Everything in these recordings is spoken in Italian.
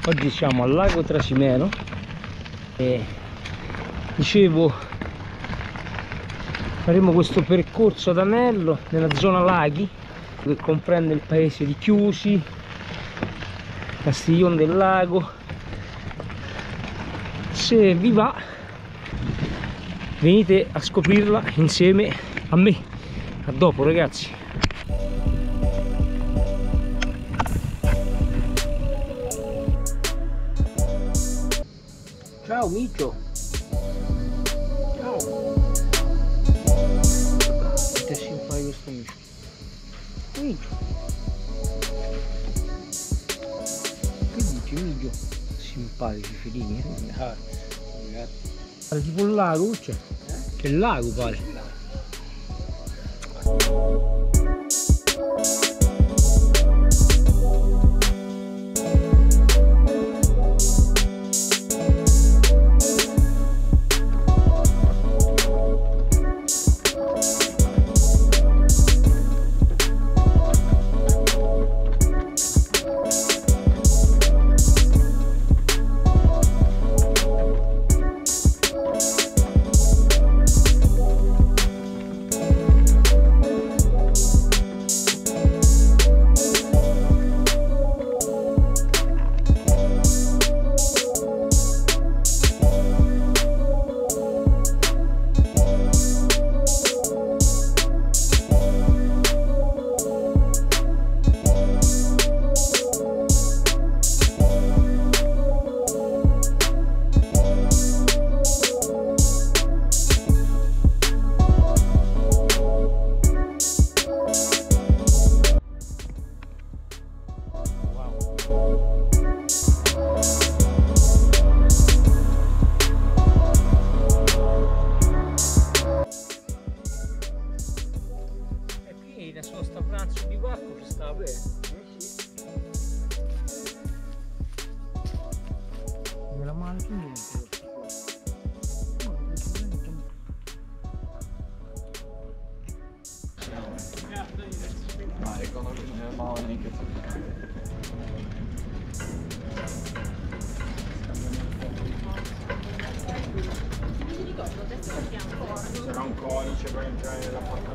Oggi siamo al lago Trasimeno e dicevo faremo questo percorso ad anello nella zona laghi che comprende il paese di Chiusi, Castiglione del Lago. Se vi va venite a scoprirla insieme a me. A dopo ragazzi. Ciao Micio. Ciao. Che simpatico questo Micio. Micio. Che dici Micio? Simpatici felini, Pare tipo un lago, c'è? Che lago pare. Adesso sta pranzo di barco ci sta bene. Sì. Me la male che niente. Ma riconosci neanche sarà un codice per entrare nella porta.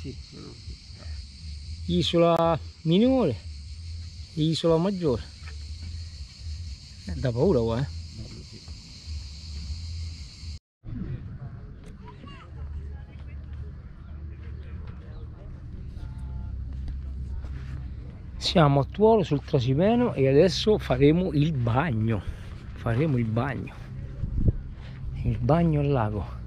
sì. Isola minore e isola maggiore. Da paura qua, eh. Bello, sì. Siamo a Tuolo sul Trasimeno e adesso faremo il bagno. Faremo il bagno. Il bagno al lago.